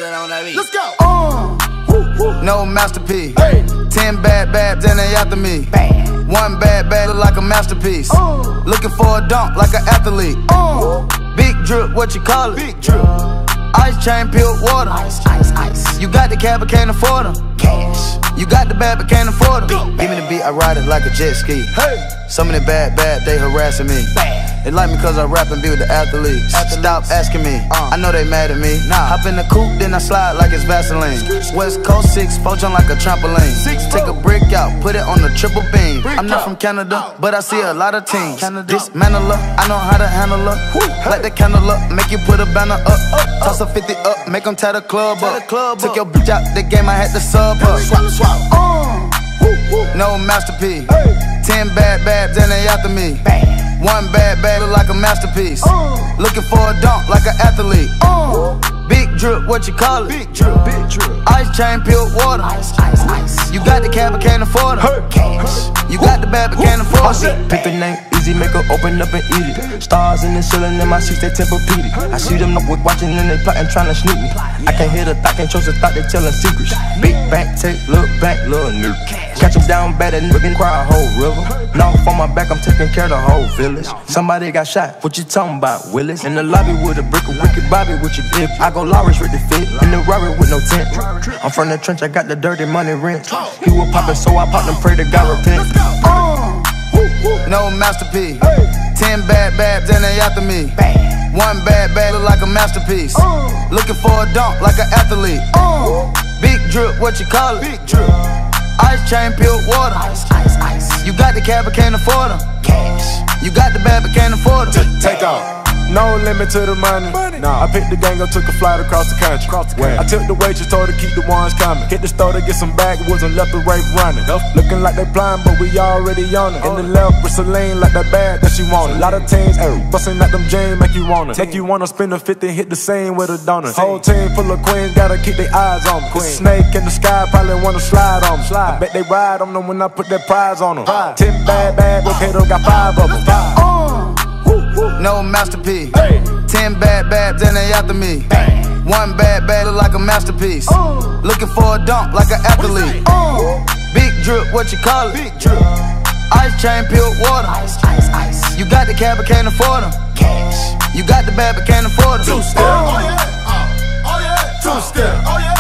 Let's go. No masterpiece. Hey. 10 bad babs and they after me. One bad bag look like a masterpiece. Looking for a dunk like an athlete. Big drip, what you call it? Big drip. Ice chain, peeled water. Ice. You got the cab but can't afford them. Cash. You got the bad but can't afford them. Give me the beat, I ride it like a jet ski. Hey. Some of the bad, they harassing me. They like me cause I rap and be with the athletes. Stop asking me, I know they mad at me. Hop in the coupe, then I slide like it's Vaseline. West Coast 6'4", jump like a trampoline. Take a brick out, put it on the triple beam. I'm not from Canada, but I see a lot of teams. Dismantle her, I know how to handle her. Light the candle up, make you put a banner up. Toss a 50 up, make them tie the club up. Took your bitch out the game, I had to sub her. No masterpiece. 10 bad babs and they after me. One bad bag look like a masterpiece. Looking for a dunk like an athlete. Big drip, what you call it? Big drip. Big drip. Ice chain, peeled water. Ice. You got the cab but can't afford it. Cash. You got the bad but can't afford it. Pick the name easy, make her open up and eat it. Stars in the ceiling in my seats, they Tempur-Pedic. I see them up with watching and they plotting, trying to sneak me. I can't hear the thought, can't trust the thought, they telling secrets. Big bank, take, look back, little nigga. Catch them down bad and nigga cry a whole river. Now on my back, I'm taking care of the whole village. Somebody got shot, what you talking about, Willis? In the lobby with a brick, a wicked Bobby with your bib. I go Lawrence with the fit, in the Rari with no tent. I'm from the trench, I got the dirty money rent. He was poppin', so I popped and pray to God repent. No masterpiece. 10 bad babs and they after me. One bad bag look like a masterpiece. Looking for a dunk like an athlete. Big drip, what you call it? Big drip. Ice chain, peeled water. Ice. You got the cab but can't afford them. Cash. You got the bad but can't afford them. Take off. No limit to the money. Nah. I picked the gang up, took a flight across the country. I took the waitress, told her to keep the ones coming. Hit the store to get some backwoods and left the right running. Looking like they blind, but we already on it. In the left with Celine, like that bag that she wanted. A lot of teams, busting at them jeans, make you wanna spend a 50, hit the same with a donut. Whole team full of queens, gotta keep their eyes on me. Snake in the sky, probably wanna slide on me. I bet they ride on them when I put that prize on them. 10 bad, okay, though got 5 of them. No masterpiece. 10 bad babs and they after me. One bad bag look like a masterpiece. Looking for a dunk like an athlete. Big drip, what you call it? Big drip. Ice chain, peeled water. Ice. You got the cab but can't afford them. Cash. You got the bad but can't afford them. Two-step. Oh yeah. 2-step. Oh yeah.